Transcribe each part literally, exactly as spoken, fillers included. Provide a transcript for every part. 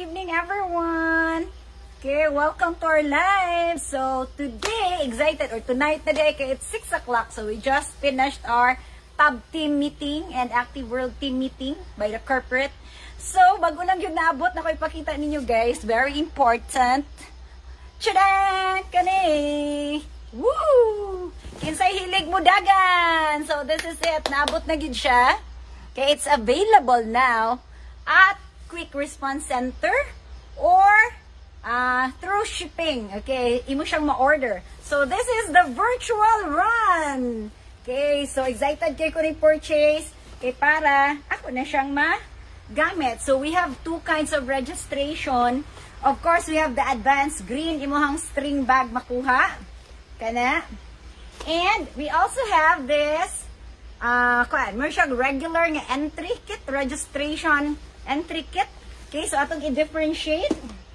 evening, everyone. Okay, welcome to our live. So today, excited, or tonight today, okay, it's six o'clock. So we just finished our tab team meeting and Active World team meeting by the corporate. So bago lang yun naabot na ko ipakita ninyo guys, very important. Tchadan! Kani! Woo! Kinsay hilig mo dagan. So this is it. Naabot na gid siya. Okay, it's available now at Quick Response Center or uh, through shipping. Okay, imo siyang ma-order. So this is the virtual run. Okay, so excited kay ko ni purchase. Okay, para ako na siyang ma-gamit. So we have two kinds of registration. Of course, we have the advanced green imuhang string bag makuha. Kana. And we also have this uh, kuan, mo siyang regular nga entry kit, registration entry kit. Okay, so atong i-differentiate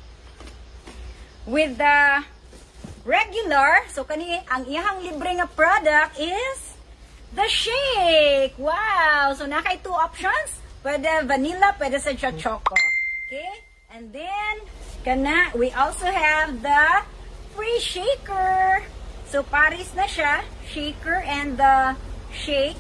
with the regular. So kani ang iyang libre nga product is the shake. Wow! So nakay two options. Pwede vanilla, pwede sa choco. Okay? And then kana we also have the free shaker. So paris na siya, shaker and the shake.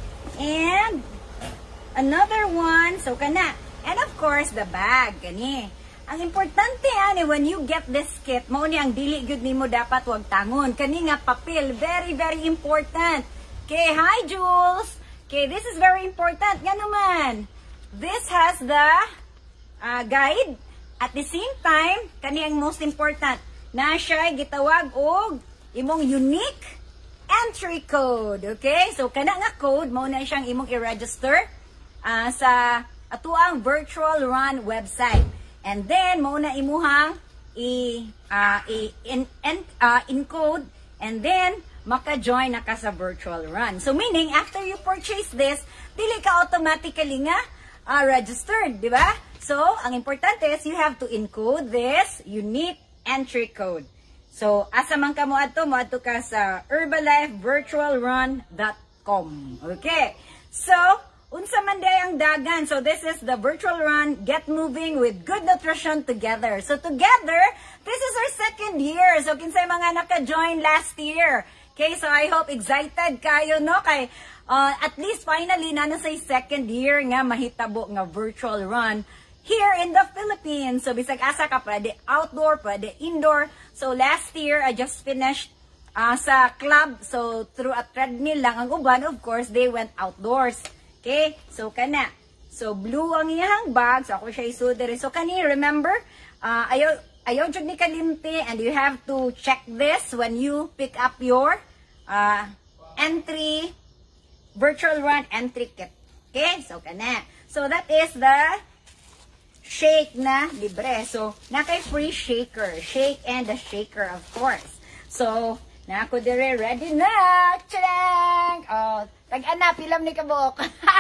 And another one, so kana. And of course, the bag. Gani. Ang importante ani, when you get this kit, mao ni ang dili gyud nimo dapat wag tangon. Kani nga papel, very very important. Okay, hi Jules. Okay, this is very important. Nga naman. This has the uh, guide. At the same time, kani ang most important. Na siya gitawag og imong unique entry code. Okay? So kana nga code mao na siyang imong i-register uh, sa atuang virtual run website. And then mao na imuhang i uh, i in, in, uh, encode and then maka-join na ka sa virtual run. So meaning after you purchase this, dili ka automatically nga uh, registered, di ba? So ang importante is you have to encode this unique entry code. So asa man ka mo adto, mo adto ka sa herbalife virtual run dot com. Okay? So unsa man day ang dagan. So this is the virtual run, get moving with good nutrition together. So together, this is our second year. So kinsay mga naka-join last year. Okay, so I hope excited kayo no kay uh, at least finally na na say second year nga mahitabo nga virtual run here in the Philippines. So bisag asa ka, pwede outdoor, pwede indoor. So last year I just finished uh, sa club. So through a treadmill lang ang uban, of course they went outdoors. Okay, so kana. So blue ang iyang bag. So ako siya isudere. So kani, remember, uh, ayaw, ayaw jud ni kalimti and you have to check this when you pick up your uh, entry, virtual run entry kit. Okay, so kana. So that is the shake na libre. So nakay free shaker. Shake and the shaker, of course. So, na ako dire ready na. Tchang! Oh, tag-ana, pilam ni kabok.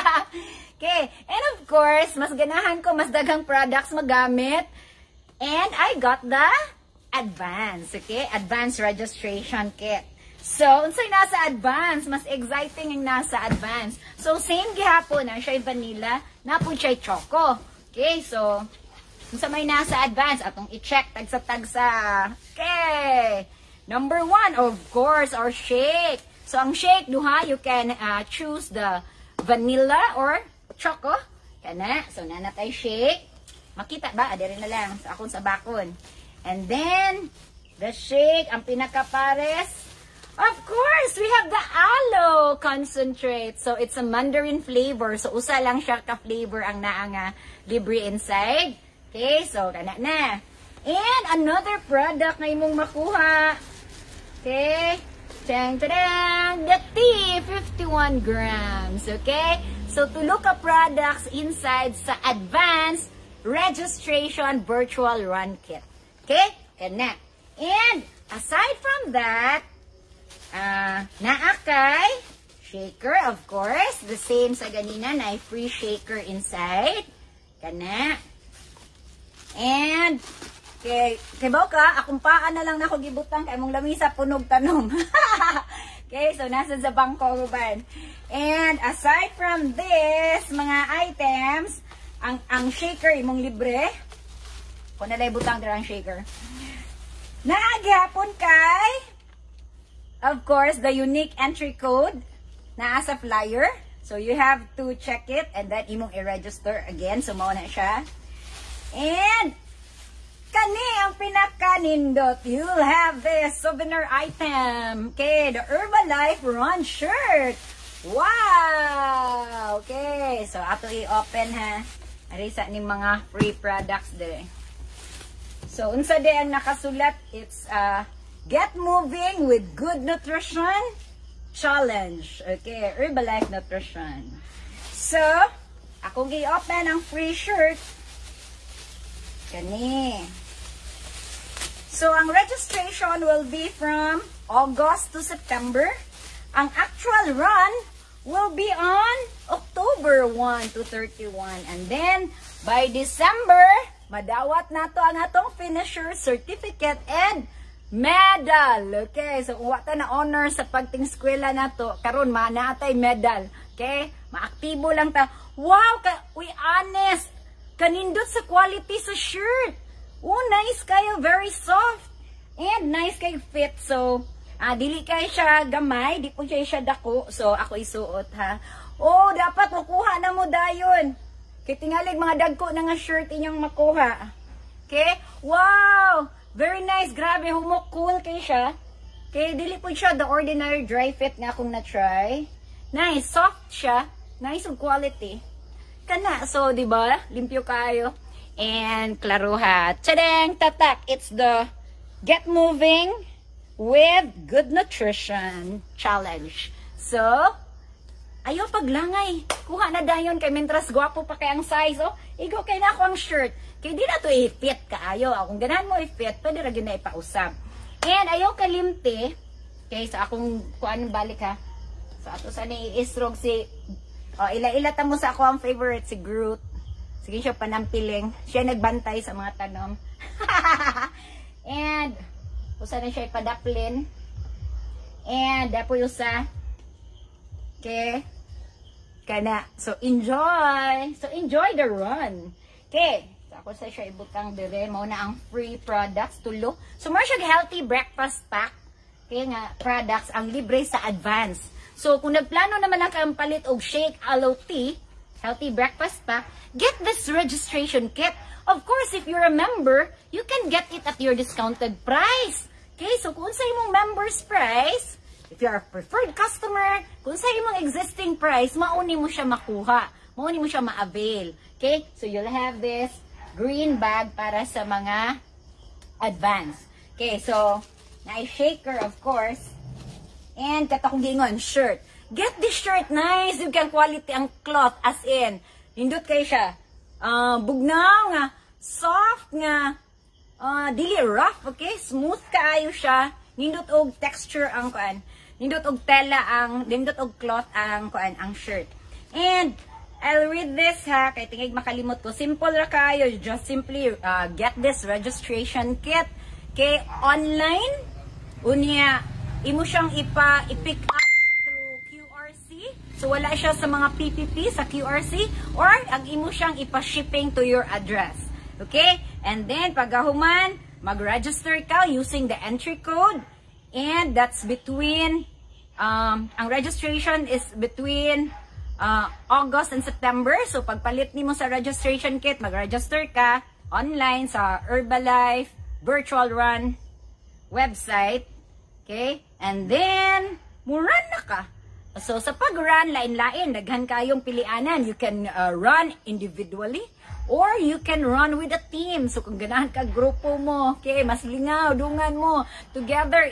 Okay. And of course, mas ganahan ko, mas daghang products magamit. And I got the advance. Okay? Advance registration kit. So, unsay nasa advance, mas exciting ang nasa advance. So, same gihapon na siya vanilla, napon siya choco. Okay? So, unsa may nasa advance, atong i-check tagsa-tagsa. Okay. Number one, of course, our shake. So, ang shake, duha, you can uh, choose the vanilla or choco. Kana. So, nanatay shake. Makita ba? Adiri na lang sa akong sa bakon. And then, the shake, ang pinakapares. Of course, we have the aloe concentrate. So, it's a mandarin flavor. So, usa lang siya ka-flavor ang naanga libre inside. Okay, so, kana na. And, another product na imong makuha. Okay. Tang tang, the tea, fifty-one grams, okay? So, tulo ka products inside sa advanced registration virtual run kit. Okay? Kana. And, aside from that, uh, naakay shaker, of course. The same sa ganina na free shaker inside. Kana. And, kay, kay Boka, akong paan na lang na ako gibutang kay mong lamisa punog tanom. Okay, so nasa sa bangko uban. And aside from this, mga items, ang ang shaker imong libre. Kung nalay butang dirang shaker. Naagihapon kay, of course, the unique entry code na sa flyer. So, you have to check it and then imong i-register again. So, mauna siya. And, kani ang pinaka-nindot. You'll have this souvenir item. Okay, the Herbalife Run shirt. Wow! Okay, so ato i-open ha. Arisa ni mga free products dire. So, unsa di ang nakasulat? It's uh, Get Moving with Good Nutrition Challenge. Okay, Herbalife Nutrition. So, akong i-open ang free shirt. Kani. So, ang registration will be from August to September. Ang actual run will be on October first to thirty-first. And then, by December, madawat na to ang atong finisher certificate and medal. Okay, so kung wata na honor sa pagting-skwela na to, karon manatay medal. Okay, maaktibo lang ta. Wow, ka, we honest. Kanindot sa quality sa shirt. Oh, nice kayo, very soft. And nice kayo fit. So, ah, dili kayo siya gamay, di po siya siya dako. So, ako isuot ha. Oh, dapat makuha na mo dayon. Kaya tingalig mga dagko na nga shirt inyong makuha. Okay? Wow! Very nice. Grabe, humok cool kayo siya. Okay, dili po siya the ordinary dry fit nga akong na-try. Nice. Soft siya. Nice ang quality. Kana. So, di ba? Limpyo kayo. And, klaro ha. Tadang! Tatak! It's the Get Moving with Good Nutrition Challenge. So, ayaw paglangay. Kuha na dayon kay mentras gwapo pa kay ang size. Oh, igo kay na ako ang shirt. Kay di na to i-fit kaayo. Kung ganahan mo i-fit, pwede ra gyud na ipausab. And ayaw kalimti. Okay, so akong kuan balik ha. So ato sa ni istrog si oh, ila-ila ta mo sa ako ang favorite si Groot. Sige siya panampiling. Siya nagbantay sa mga tanom. And usa na siya ipadaplin. And dapo usa okay. Kana. So, enjoy. So, enjoy the run. Okay. So, ako sa siya ibutang dire. Mao na ang free products. Tulo. So, more siya healthy breakfast pack. Okay nga, products ang libre sa advance. So, kung nagplano naman lang kang palit og shake, aloe tea, healthy breakfast pack, get this registration kit. Of course, if you're a member, you can get it at your discounted price. Okay. So, kung sa imong member's price, if you are a preferred customer, kung sa imong existing price, mauni mo siya makuha. Mauni mo siya ma-avail. Okay? So, you'll have this green bag para sa mga advance. Okay, so, na-shaker, of course. And, katakong gingon, shirt. Get this shirt, nice. You can quality ang cloth, as in. Hindot kayo siya. Uh, bugnaw nga. Soft nga. Uh, dili rough, okay? Smooth kaayo siya. Nindot og texture ang kuan. Nindot og tela ang, nindot og cloth ang kuan, ang shirt. And I'll read this ha, kay tingig makalimot ko. Simple ra kayo, just simply uh, get this registration kit. Kay online, unya imo siyang ipa i-pick up through Q R C. So wala siya sa mga P P P sa Q R C or ang imo siyang ipa-shipping to your address. Okay? And then pagahuman, mag-register ka using the entry code. And that's between, um, ang registration is between uh, August and September. So, pagpalit nimo sa registration kit, mag-register ka online sa Herbalife Virtual Run website. Okay? And then, murun na ka. So, sa pag-run, lain-lain, daghan kayong pilianan. You can uh, run individually. Or you can run with a team. So, kung ganahan ka grupo mo, okay, mas lingaw, dungan mo. Together,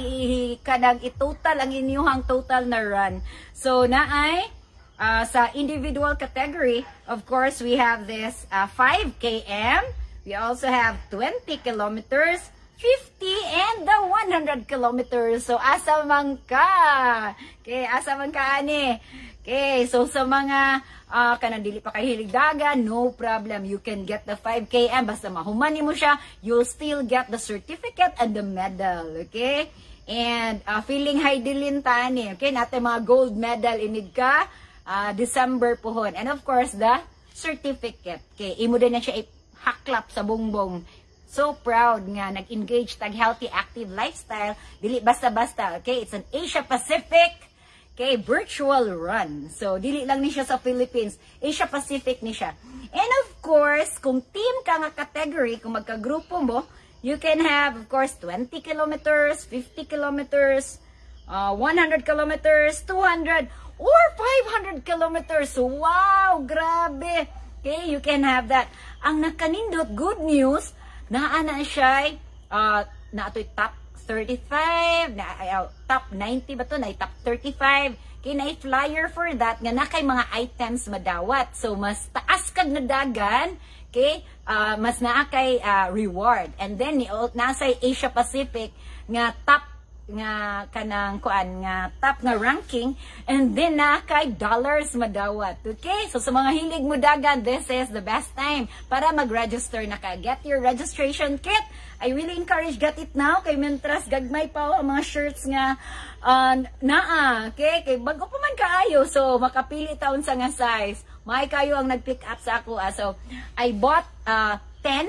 kanang i-total ang inyong total na run. So, naay, uh, sa individual category, of course, we have this uh, five kilometers. We also have twenty kilometers, fifty, and the one hundred kilometers. So, asa man ka? Okay, asa man ka, ani? Okay, so sa mga uh, kanang dili pa kay hilig dagan, no problem. You can get the five kilometers. Basta mahuman mo siya, you'll still get the certificate and the medal. Okay? And uh, feeling high dilin tani. Okay? Natin mga gold medal inid ka. Uh, December pohon. And of course, the certificate. Okay? Imo din na siya haklap sa bongbong so proud nga nag-engage tag healthy active lifestyle, dili basta-basta, okay? It's an Asia Pacific, okay, virtual run. So dili lang ni siya sa Philippines, Asia Pacific ni siya. And of course, kung team ka nga category, kung magkagrupo mo, you can have of course twenty kilometers, fifty kilometers, uh, one hundred kilometers, two hundred or five hundred kilometers. So wow, grabe. Okay, you can have that. Ang nakanindot, good news, naa na siya, uh, na ito'y top thirty-five, na, uh, top ninety ba ito? Na top thirty-five. Okay, na flyer for that, nga na kay mga items madawat. So, mas taas kag na dagan, okay, uh, mas naa kay uh, reward. And then, nasa Asia Pacific, nga top nga kanang kuan nga top nga ranking, and then na kay dollars madawat. Okay, so sa mga hilig mo dagan, this is the best time para mag-register na ka. Get your registration kit. I really encourage get it now kay mentras gagmay pa ang mga shirts nga uh, naa, okay, kay bago pa man kaayo, so makapili taon sa nga size. May kayo ang nag-pick up sa ako, ah. So I bought uh, ten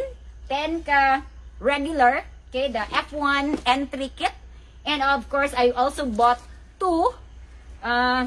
ka regular, okay, the F one entry kit. And of course, I also bought two uh,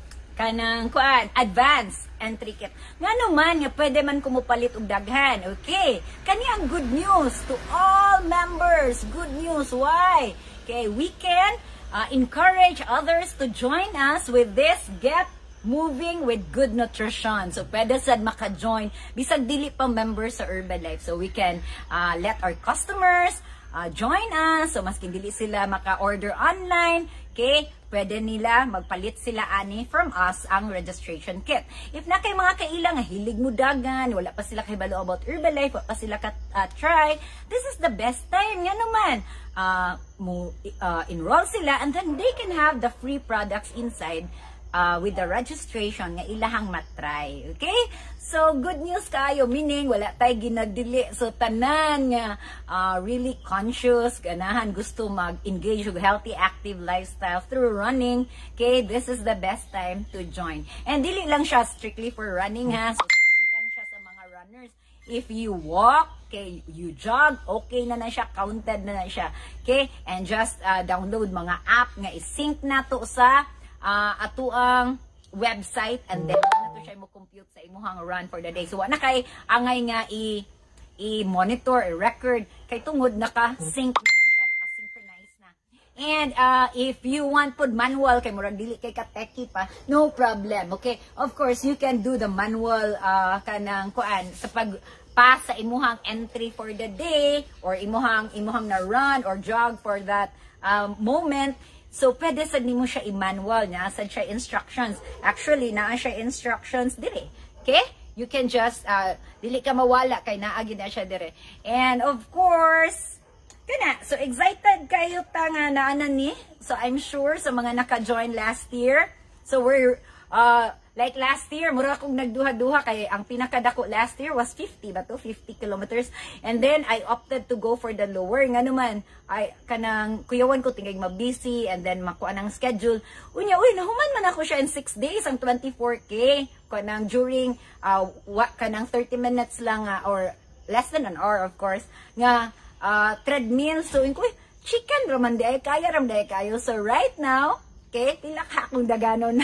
kanang kuan advance entry kit. Nga naman, nga pwede man kumupalit og daghan. Okay. Kani ang good news to all members. Good news. Why? Okay, we can uh, encourage others to join us with this Get Moving with Good Nutrition. So, pwede sad maka-join. Bisag dili pa members sa Herbalife. So, we can uh, let our customers Uh, join us. So, maski dili sila maka-order online, okay, pwede nila magpalit sila ani from us ang registration kit. If na kay mga kailang hilig mo dagan, wala pa sila kay balo about Herbalife, wala pa sila ka uh, try, this is the best time nga naman. Uh, mo, uh, enroll sila and then they can have the free products inside uh, with the registration nga ilahang matry. Okay? So, good news kayo, meaning wala tayo ginadili. So, tanan nga uh, really conscious, ganahan, gusto mag-engage with healthy, active lifestyle through running. Okay, this is the best time to join. And dili lang siya strictly for running, ha. So, dili lang siya sa mga runners. If you walk, okay, you jog, okay na na siya, counted na na siya. Okay, and just uh, download mga app nga i-sync na to sa uh, atuang website, and then na to siya mo compute sa imuhang run for the day. So, wala kay angay nga i i-monitor, i-record, kay tungod naka-sync naman siya, naka-synchronize na. And uh, if you want pud manual, kay murag dili kay ka-techy pa, no problem, okay? Of course, you can do the manual uh, kanang kuan sa pag pa sa imuhang entry for the day, or imuhang imuhang na run or jog for that um, moment. So, pwede sad nimo siya i-manual niya, sad siya instructions. Actually, naa siya instructions dire. Okay? You can just, uh, dili ka mawala, kay naagi na siya dire. And of course, kana, so excited kayo ta nga naanan ni. So, I'm sure sa mga naka-join last year. So, we're, uh, like last year, mura akong nagduha-duha kay ang pinakadako last year was fifty ba to? fifty kilometers. And then, I opted to go for the lower. Nga naman, ay, kanang kuyawan ko tingay mabisi and then makuha ng schedule. Unya, uy, nahuman man ako siya in six days, ang twenty-four K. Kanang during, uh, wa, kanang thirty minutes lang, uh, or less than an hour, of course, nga uh, treadmill. So, uy, chicken raman di ay kaya, ram di ay kayo. So, right now, okay, tilak akong daganon.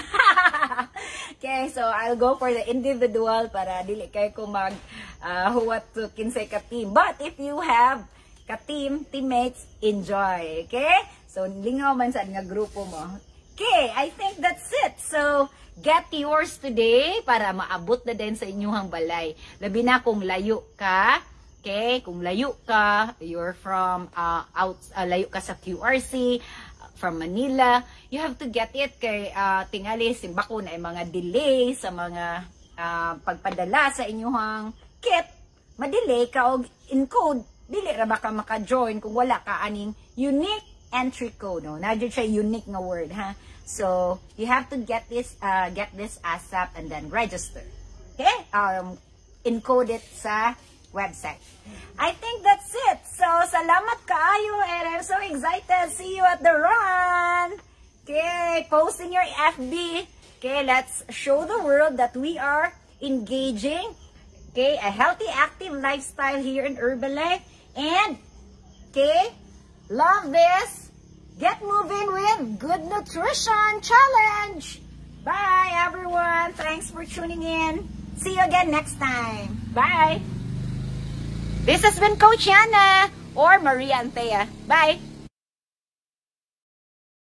Okay, so I'll go for the individual para dili kay ko mag uh, huwat to kinsay ka team. But if you have ka team, teammates, enjoy. Okay? So, lingaw man sa nga grupo mo. Okay, I think that's it. So, get yours today para maabot na din sa inyong balay. Labi na kung layo ka. Okay, kung layo ka, you're from uh, out, uh, layo ka sa Q R C, from Manila, you have to get it kay uh, tingali simbako na ay mga delay sa mga uh, pagpadala sa inyong kit. Madelay ka og encode, dili ra ba ka maka-join kung wala ka aning unique entry code, no? Nadyo siya unique nga word, ha? So, you have to get this uh, get this ASAP and then register. Okay? Um, encode it sa website. I think that's it. So, salamat kaayo, and I'm so excited. See you at the run. Okay, post in your F B. Okay, let's show the world that we are engaging, okay, a healthy, active lifestyle here in Herbalife. And, okay, love this. Get moving with Good Nutrition Challenge. Bye, everyone. Thanks for tuning in. See you again next time. Bye. This has been Coach Yana or Maria Anthea. Bye.